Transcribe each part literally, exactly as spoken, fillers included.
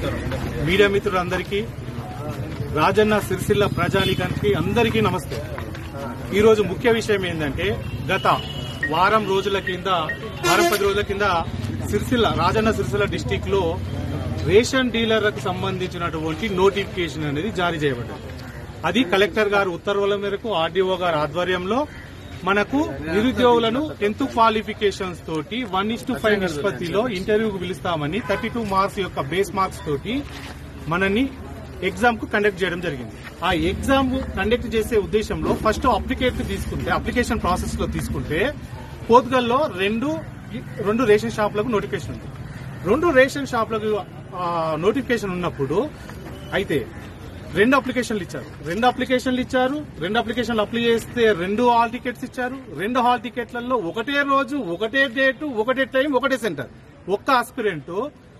Media మిత్రులందరికీ, రాజన్న సిరిసిల్ల ప్రజానీకానికి అందరికీ నమస్తే. ఈరోజు ముఖ్య విషయం ఏంటంటే, గత వారం రోజుల కింద వారం పది రోజుల కింద సిరిసిల్ల రాజన్న సిరిసిల్ల డిస్టిక్ లో రేషన్ డీలర్లకు సంబంధించినటువంటి నోటిఫికేషన్ అనేది జారీ చేయబడ్డది. అది కలెక్టర్ గారు ఉత్తర్వుల మేరకు ఆర్డీఓ గారి ఆధ్వర్యంలో మనకు నిరుద్యోగులను టెన్త్ క్వాలిఫికేషన్స్ తోటి వన్ ఇస్ టు ఫైవ్ నిష్పత్తిలో ఇంటర్వ్యూకు పిలుస్తామని థర్టీ టూ మార్క్స్ యొక్క బేస్ మార్క్స్ తోటి మనని ఎగ్జామ్ కు కండక్ట్ చేయడం జరిగింది. ఆ ఎగ్జామ్ కండక్ట్ చేసే ఉద్దేశంలో ఫస్ట్ అప్లికేషన్ తీసుకుంటే అప్లికేషన్ ప్రాసెస్ లో తీసుకుంటే పోర్తుగల్లో రెండు రెండు రేషన్ షాపులకు నోటిఫికేషన్ ఉంది. రెండు రేషన్ షాపులకు నోటిఫికేషన్ ఉన్నప్పుడు అయితే రెండు అప్లికేషన్లు ఇచ్చారు రెండు అప్లికేషన్లు ఇచ్చారు రెండు అప్లికేషన్లు అప్లై చేస్తే రెండు హాల్ టికెట్స్ ఇచ్చారు. రెండు హాల్ టికెట్లలో ఒకటే రోజు, ఒకటే డేటు, ఒకటే టైం, ఒకటే సెంటర్. ఒక్క ఆస్పిరెంట్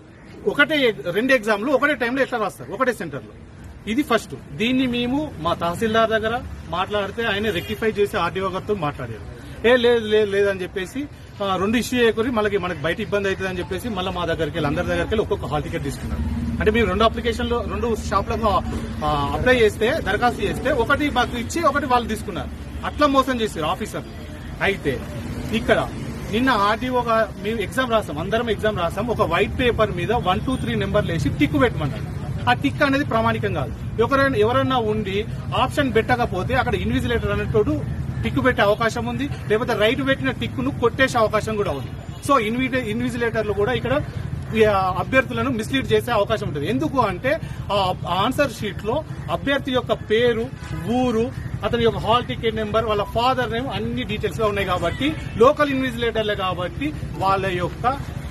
ఒకటే రెండు ఎగ్జామ్లు ఒకటే టైంలో ఎట్లా రాస్తారు, ఒకటే సెంటర్ లో. ఇది ఫస్ట్. దీన్ని మేము మా తహసీల్దార్ దగ్గర మాట్లాడితే ఆయన రెక్టిఫై చేసి ఆర్డీఓ గారితో మాట్లాడారు. ఏ లేదు లేదు లేదని చెప్పేసి రెండు ఇష్యూ చేయకూరి మళ్ళీ మనకి బయట ఇబ్బంది అవుతుందని చెప్పేసి మళ్ళీ మా దగ్గరికి వెళ్ళి అందరి దగ్గరికి వెళ్ళి ఒక్కొక్క హాల్ టికెట్ తీసుకున్నారు. అంటే మేము రెండు అప్లికేషన్లు రెండు షాపులకు అప్లై చేస్తే దరఖాస్తు చేస్తే ఒకటి మాకు ఇచ్చి ఒకటి వాళ్ళు తీసుకున్నారు. అట్లా మోసం చేశారు ఆఫీసర్. అయితే ఇక్కడ నిన్న ఆర్డీఓగా మేము ఎగ్జామ్ రాసాం, అందరం ఎగ్జామ్ రాసాం. ఒక వైట్ పేపర్ మీద వన్ టూ త్రీ నెంబర్లు వేసి టిక్ పెట్టమన్నాడు. ఆ టిక్ అనేది ప్రామాణికం కాదు. ఎవరైనా ఎవరన్నా ఉండి ఆప్షన్ పెట్టకపోతే అక్కడ ఇన్విజిలేటర్ అనేటోడు టిక్ పెట్టే అవకాశం ఉంది, లేకపోతే రైట్ పెట్టిన టిక్ ను కొట్టేసే అవకాశం కూడా ఉంది. సో ఇన్విజిలేటర్లు కూడా ఇక్కడ అభ్యర్థులను మిస్లీడ్ చేసే అవకాశం ఉంటుంది. ఎందుకు అంటే ఆ ఆన్సర్ షీట్ లో అభ్యర్థి యొక్క పేరు, ఊరు, అతని యొక్క హాల్ టికెట్ నెంబర్, వాళ్ళ ఫాదర్ నేమ్ అన్ని డీటెయిల్స్ గా ఉన్నాయి. కాబట్టి లోకల్ ఇన్విజిలేటర్లే కాబట్టి వాళ్ళ యొక్క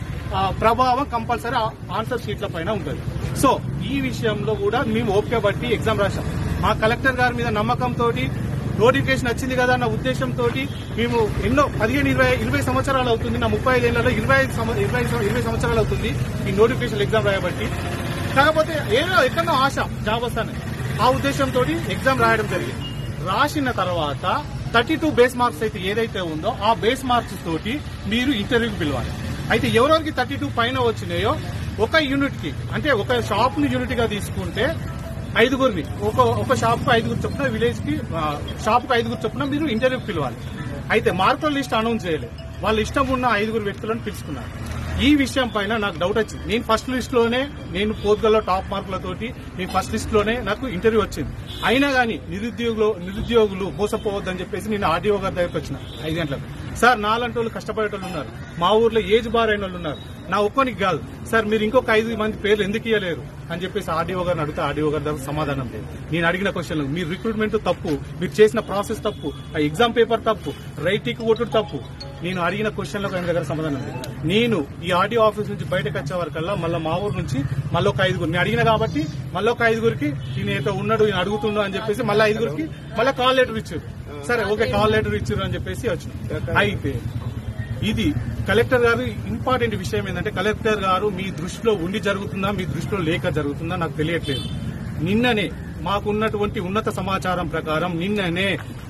ప్రభావం కంపల్సరీ ఆన్సర్ షీట్ల పైన ఉంటుంది. సో ఈ విషయంలో కూడా మేము ఓపిక బట్టి ఎగ్జామ్ రాశాం. మా కలెక్టర్ గారి మీద నమ్మకంతో నోటిఫికేషన్ వచ్చింది కదా అన్న ఉద్దేశంతో మేము ఎన్నో పదిహేను ఇరవై ఇరవై సంవత్సరాలు అవుతుంది, నా ముప్పై ఐదేళ్లలో ఇరవై ఇరవై ఇరవై సంవత్సరాలు అవుతుంది ఈ నోటిఫికేషన్ ఎగ్జామ్ రాయబట్టి. కాకపోతే ఏదో ఎక్కడో ఆశ జాబ్ వస్తాను ఆ ఉద్దేశంతో ఎగ్జామ్ రాయడం జరిగింది. రాసిన తర్వాత థర్టీ టూ బేస్ మార్క్స్ అయితే ఏదైతే ఉందో ఆ బేస్ మార్క్స్ తోటి మీరు ఇంటర్వ్యూకి పిలవాలి. అయితే ఎవరెవరికి థర్టీ టూ పైన వచ్చినాయో ఒక యూనిట్ కి, అంటే ఒక షాప్ ని యూనిట్ గా తీసుకుంటే ఐదుగురిని ఒక ఒక షాప్ కు ఐదుగురు చొప్పున, విలేజ్ కి షాప్ కు ఐదుగురు చొప్పున మీరు ఇంటర్వ్యూకి పిలవాలి. అయితే మార్కుల లిస్ట్ అనౌన్స్ చేయలేదు. వాళ్ళ ఇష్టం ఉన్న ఐదుగురు వ్యక్తులను పిలుచుకున్నారు. ఈ విషయం పైన నాకు డౌట్ వచ్చింది. నేను ఫస్ట్ లిస్ట్ లోనే నేను పోర్తుగల్లో టాప్ మార్కులతోటి నేను ఫస్ట్ లిస్ట్ లోనే నాకు ఇంటర్వ్యూ వచ్చింది. అయినా గానీ నిరుద్యోగులు నిరుద్యోగులు మోసపోవద్దని చెప్పేసి నేను ఆర్డీఓ గారి దగ్గరకు వచ్చిన ఐదు గంటలకు. సార్ నాలంటి వాళ్ళు కష్టపడేటోళ్ళు ఉన్నారు, మా ఊర్లో ఏజ్ బార్ అయిన వాళ్ళు ఉన్నారు, నా ఒక్కనికి కాదు సార్, మీరు ఇంకొక ఐదు మంది పేర్లు ఎందుకు ఇవ్వలేరు అని చెప్పేసి ఆర్డీఓ గారిని అడిగితే ఆర్డీఓ గారి దగ్గర సమాధానం లేదు. నేను అడిగిన క్వశ్చన్లు, మీరు రిక్రూట్మెంట్ తప్పు, మీరు చేసిన ప్రాసెస్ తప్పు, ఆ ఎగ్జామ్ పేపర్ తప్పు, రైట్ టిక్ కొట్టుడు తప్పు. నేను అడిగిన క్వశ్చన్లకు ఆయన దగ్గర సమాధానం లేదు. నేను ఈ ఆర్డీఓ ఆఫీస్ నుంచి బయటకు వచ్చే వరకల్లా మళ్ళీ మా ఊరు నుంచి మళ్ళీ ఒక ఐదుగురు నేను అడిగిన కాబట్టి మళ్ళీ ఒక ఐదుగురికి ఈయన ఏదో ఉన్నాడు, ఈయన అడుగుతుండో అని చెప్పేసి మళ్ళీ ఐదుగురికి మళ్ళీ కాల్ లెటర్ ఇచ్చారు. సరే ఓకే కాల్ లెటర్ ఇచ్చారు అని చెప్పేసి వచ్చిన. అయితే ఇది కలెక్టర్ గారు ఇంపార్టెంట్ విషయం ఏంటంటే, కలెక్టర్ గారు మీ దృష్టిలో ఉండి జరుగుతుందా, మీ దృష్టిలో లేక జరుగుతుందా నాకు తెలియట్లేదు. నిన్ననే మాకున్నటువంటి ఉన్నత సమాచారం ప్రకారం నిన్ననే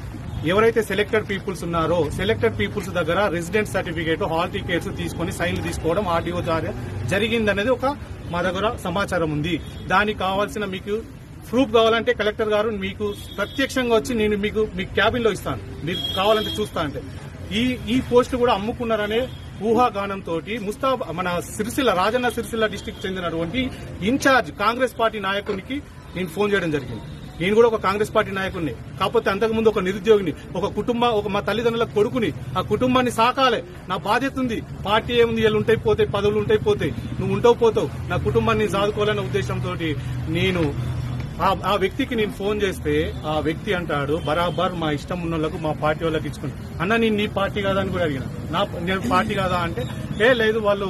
ఎవరైతే సెలెక్టెడ్ పీపుల్స్ ఉన్నారో సెలెక్టెడ్ పీపుల్స్ దగ్గర రెసిడెంట్ సర్టిఫికేట్, హాల్ టికెట్స్ తీసుకుని సైన్లు తీసుకోవడం ఆర్డీఓ ద్వారా జరిగిందనేది ఒక మా దగ్గర సమాచారం ఉంది. దానికి కావాల్సిన మీకు ప్రూఫ్ కావాలంటే కలెక్టర్ గారు మీకు ప్రత్యక్షంగా వచ్చి నేను మీకు మీ క్యాబిన్ లో ఇస్తాను, మీరు కావాలంటే చూస్తా అంటే. ఈ ఈ పోస్ట్ కూడా అమ్ముకున్నారనే ఊహాగానంతో ముస్తాబ్ మన సిరిసిల్ల రాజన్న సిరిసిల్ల డిస్టిక్ చెందినటువంటి ఇన్ఛార్జ్ కాంగ్రెస్ పార్టీ నాయకునికి నేను ఫోన్ చేయడం జరిగింది. నేను కూడా ఒక కాంగ్రెస్ పార్టీ నాయకుడిని, కాకపోతే అంతకుముందు ఒక నిరుద్యోగిని, ఒక కుటుంబ ఒక మా తల్లిదండ్రుల కొడుకుని, ఆ కుటుంబాన్ని సాకాలే, నా బాధ్యత ఉంది. పార్టీ ఏముంది, వీళ్ళు ఉంటాయి పోతాయి, పదవులు ఉంటాయి పోతాయి, నువ్వు ఉంటావు పోతావు, నా కుటుంబాన్ని సాదుకోవాలనే ఉద్దేశంతో నేను ఆ వ్యక్తికి నేను ఫోన్ చేస్తే ఆ వ్యక్తి అంటాడు, బరాబర్ మా ఇష్టం ఉన్న వాళ్ళకు మా పార్టీ వాళ్ళకి ఇచ్చుకుని. అన్న నేను నీ పార్టీ కాదా అని కూడా అడిగిన. నా నేను పార్టీ కాదా అంటే ఏ లేదు వాళ్ళు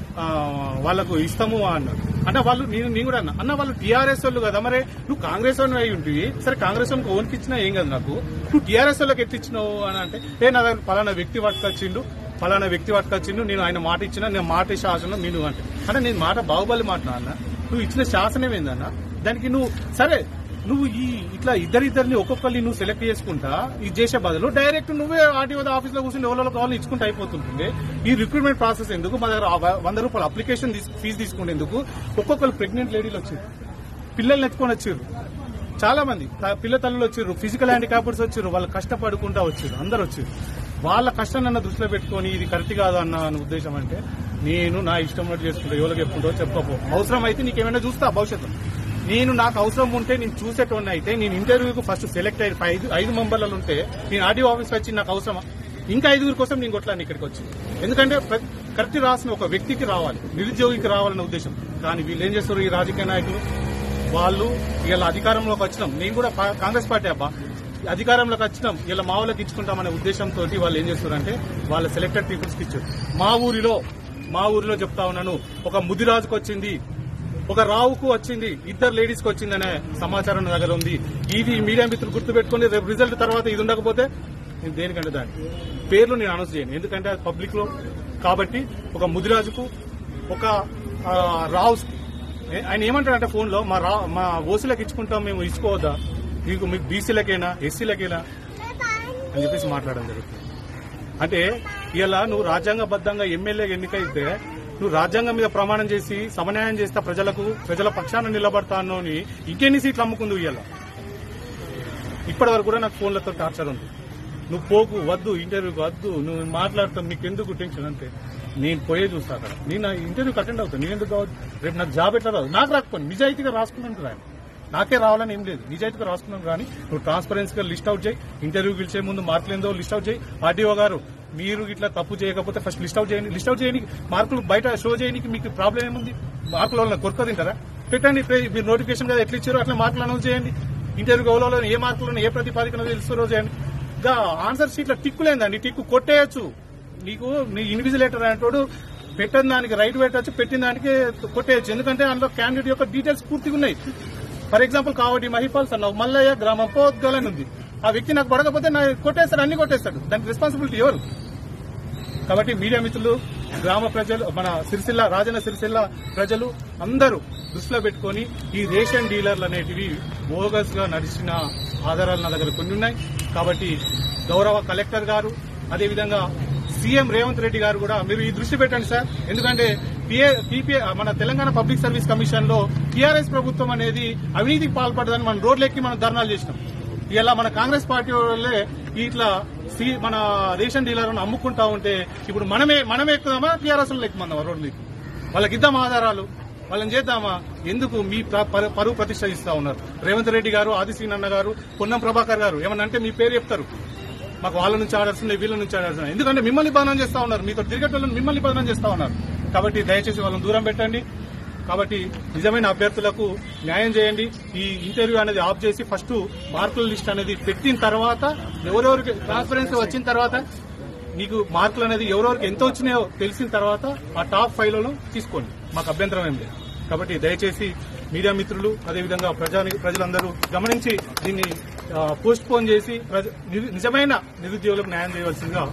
వాళ్ళకు ఇస్తాము అన్నారు. అంటే వాళ్ళు నేను నేను కూడా అన్నా అన్న వాళ్ళు టీఆర్ఎస్ వాళ్ళు కదా, మరి నువ్వు కాంగ్రెస్ వాళ్ళు అయి ఉంటుంది, సరే కాంగ్రెస్ వాళ్ళకి ఓన్కి ఇచ్చినా ఏం కదా, నాకు నువ్వు టీఆర్ఎస్ వాళ్ళకి ఎట్టిచ్చినావు అని అంటే ఏ నా దగ్గర పలానా వ్యక్తి పట్టుకొచ్చిండు పలానా వ్యక్తి పట్టుకొచ్చిండు నేను ఆయన మాట ఇచ్చిన, నేను మాట శాసనం నేను అంటే అంటే నేను మాట బాహుబలి మాట అన్న, నువ్వు ఇచ్చిన శాసనం ఏందన్నా, దానికి నువ్వు సరే నువ్వు ఈ ఇట్లా ఇద్దరిద్దరిని ఒక్కొక్కరిని నువ్వు సెలెక్ట్ చేసుకుంటా ఇది చేసే బదులు డైరెక్ట్ నువ్వే ఆర్టీఓ ఆఫీస్ లో కూర్చొని ఎవరో కావాలని ఇచ్చుకుంటూ అయిపోతుంటుంది. ఈ రిక్రూట్మెంట్ ప్రాసెస్ ఎందుకు? మా దగ్గర వంద రూపాయలు అప్లికేషన్ ఫీజు తీసుకునేందుకు ఒక్కొక్కరు ప్రెగ్నెంట్ లేడీలు వచ్చారు, పిల్లల్ని ఎత్తుకొని వచ్చారు, చాలా మంది పిల్ల తల్లులు వచ్చారు, ఫిజికల్ హ్యాండిక్యాప్డ్స్ వచ్చారు, వాళ్ళు కష్టపడుకుంటా వచ్చారు, అందరు వచ్చారు. వాళ్ళ కష్టాన్ని దృష్టిలో పెట్టుకుని ఇది కరెక్ట్ కాదు అన్న ఉద్దేశం అంటే నేను నా ఇష్టం ఉన్నట్టు చేసుకుంటా, ఎవరికి చెప్పుకుంటో చెప్పకపో, అవసరం అయితే నీకేమైనా చూస్తా భవిష్యత్తులో. నేను నాకు అవసరం ఉంటే నేను చూసేటోన్ని అయితే నేను ఇంటర్వ్యూకి ఫస్ట్ సెలెక్ట్ అయ్యి ఐదు ఐదు మెంబర్లలో ఉంటే నేను ఆర్డీఓ ఆఫీస్ వచ్చి నాకు అవసరమా? ఇంకా ఐదుగురి కోసం నేను కొట్లాను ఇక్కడికి వచ్చి. ఎందుకంటే కరెక్ట్ రాసిన ఒక వ్యక్తికి రావాలి, నిరుద్యోగికి రావాలన్న ఉద్దేశం. కానీ వీళ్ళు ఏం చేస్తారు ఈ రాజకీయ నాయకులు? వాళ్ళు ఇలా అధికారంలోకి వచ్చినాం, నేను కూడా కాంగ్రెస్ పార్టీ అబ్బా, అధికారంలోకి వచ్చినాం ఇలా మా వాళ్ళకి ఇచ్చుకుంటామనే ఉద్దేశంతో వాళ్ళు ఏం చేస్తారంటే వాళ్ళ సెలెక్టెడ్ పీపుల్స్ కి ఇచ్చారు. మా ఊరిలో మా ఊరిలో చెప్తా ఉన్నాను, ఒక ముదిరాజుకు వచ్చింది, ఒక రావుకు వచ్చింది, ఇద్దరు లేడీస్ కి వచ్చింది అనే సమాచారం నా దగ్గర ఉంది. ఇది మీడియా మిత్రులు గుర్తుపెట్టుకుని రేపు రిజల్ట్ తర్వాత ఇది ఉండకపోతే నేను దేనికంటే దాని పేర్లు నేను అనౌన్స్ చేయను, ఎందుకంటే అది పబ్లిక్ లో కాబట్టి. ఒక ముదిరాజుకు, ఒక రావు, ఆయన ఏమంటాడంటే ఫోన్ లో మా రా మా ఓసీలకు ఇచ్చుకుంటాం మేము, ఇచ్చుకోవద్దా మీకు మీకు బీసీలకైనా ఎస్సీలకైనా అని చెప్పేసి మాట్లాడడం జరుగుతుంది. అంటే ఇలా నువ్వు రాజ్యాంగబద్దంగా ఎమ్మెల్యే ఎన్నికైతే నువ్వు రాజ్యాంగం మీద ప్రమాణం చేసి సమన్యాయం చేస్తా, ప్రజలకు ప్రజల పక్షాన నిలబడతాను అని ఇంకెన్ని సీట్లు అమ్ముకుందు ఇవాళ. ఇప్పటి వరకు కూడా నాకు ఫోన్లతో టార్చర్ ఉంది, నువ్వు పోకు, వద్దు, ఇంటర్వ్యూకి వద్దు, నువ్వు మాట్లాడతావు, మీకు ఎందుకు టెన్షన్ అంటే నేను పోయే చూస్తా అక్కడ. నేను ఇంటర్వ్యూకి అటెండ్ అవుతాను, నేను ఎందుకు కావచ్చు? రేపు నాకు జాబ్ ఎట్లా రాదు? నాకు రాకపోయింది, నిజాయితీగా రాసుకున్నాను రాను, నాకే రావాలని ఏం లేదు, నిజాయితీగా రాసుకున్నాను. కానీ నువ్వు ట్రాన్స్పరెన్సీగా లిస్ట్ అవుట్ చేయి, ఇంటర్వ్యూ పిలిచే ముందు మార్కులు ఏందో లిస్ట్ అవుట్ చేయి. ఆర్టీఓ గారు మీరు ఇట్లా తప్పు చేయకపోతే ఫస్ట్ లిస్ట్ అవుట్ చేయండి, లిస్ట్ అవుట్ చేయడానికి మార్కులు బయట షో చేయడానికి మీకు ప్రాబ్లం ఏముంది? మార్కుల వల్ల కొరక తింటారా? పెట్టండి, మీరు నోటిఫికేషన్ కదా ఎట్లా ఇచ్చారో అట్లా మార్కులు అనౌన్స్ చేయండి. ఇంటర్వ్యూ ఎవరో ఏ మార్కులను ఏ ప్రతిపాదికన తెలుస్తారో చేయండి. ఇంకా ఆన్సర్ షీట్లో టిక్కులేందండి, టిక్కు కొట్టేయచ్చు. నీకు నీ ఇన్విజిలేటర్ అంటోడు పెట్టిన దానికి రైట్ పెట్టచ్చు, పెట్టిన దానికి కొట్టేయచ్చు. ఎందుకంటే అందులో క్యాండిడేట్ యొక్క డీటెయిల్స్ పూర్తిగా ఉన్నాయి. ఫర్ ఎగ్జాంపుల్ కావటి మహిపాల్స్ అన్నావు, మల్లయ్య గ్రామం పోద్గలని ఉంది. ఆ వ్యక్తి నాకు పడకపోతే నా కొట్టేస్తాడు, అన్ని కొట్టేస్తాడు, దానికి రెస్పాన్సిబిలిటీ ఎవరు? కాబట్టి మీడియా మిత్రులు, గ్రామ ప్రజలు, మన సిరిసిల్ల రాజన్న సిరిసిల్ల ప్రజలు అందరూ దృష్టిలో పెట్టుకుని ఈ రేషన్ డీలర్లు అనేటివి బోగస్ గా నడిచిన ఆధారాలు నా దగ్గర కొన్ని ఉన్నాయి. కాబట్టి గౌరవ కలెక్టర్ గారు, అదేవిధంగా సీఎం రేవంత్ రెడ్డి గారు కూడా మీరు ఈ దృష్టి పెట్టండి సార్. ఎందుకంటే టీపీఏ మన తెలంగాణ పబ్లిక్ సర్వీస్ కమిషన్ లో టీఆర్ఎస్ ప్రభుత్వం అనేది అవినీతికి పాల్పడదని మనం రోడ్లెక్కి మనం ధర్నాలు చేసినాం. ఇలా మన కాంగ్రెస్ పార్టీ వాళ్ళే ఇట్లా మన రేషన్ డీలర్లను అమ్ముకుంటా ఉంటే ఇప్పుడు మనమే మనమే ఎక్కుదామా, టీఆర్ఎస్ లో ఎక్కుమందామా రోడ్లు? వాళ్ళకి ఇద్దాం ఆధారాలు, వాళ్ళని చేద్దామా? ఎందుకు మీ పరువు ప్రతిష్ట ఇస్తా ఉన్నారు రేవంత్ రెడ్డి గారు, ఆదిశీనన్న గారు, పొన్నం ప్రభాకర్ గారు. ఏమన్నా అంటే మీ పేరు చెప్తారు, మాకు వాళ్ళ నుంచి ఆర్డర్స్ ఉన్నాయి, వీళ్ళ నుంచి ఆర్డర్స్ ఉన్నాయి. ఎందుకంటే మిమ్మల్ని బదనం చేస్తా ఉన్నారు, మీతో తిరిగేటోళ్ళని మిమ్మల్ని బదనం చేస్తా ఉన్నారు. కాబట్టి దయచేసి వాళ్ళని దూరం పెట్టండి. కాబట్టి నిజమైన అభ్యర్థులకు న్యాయం చేయండి. ఈ ఇంటర్వ్యూ అనేది ఆఫ్ చేసి ఫస్ట్ మార్కుల లిస్ట్ అనేది పెట్టిన తర్వాత, ఎవరెవరికి ట్రాన్స్పరెన్సీ వచ్చిన తర్వాత, నీకు మార్కులు అనేది ఎవరెవరికి ఎంత వచ్చినాయో తెలిసిన తర్వాత ఆ టాప్ ఫైవ్ లలో తీసుకోండి, మాకు అభ్యంతరం ఏం లేదు. కాబట్టి దయచేసి మీడియా మిత్రులు, అదేవిధంగా ప్రజా ప్రజలందరూ గమనించి దీన్ని పోస్ట్ పోన్ చేసి నిజమైన నిరుద్యోగులకు న్యాయం చేయవలసిందిగా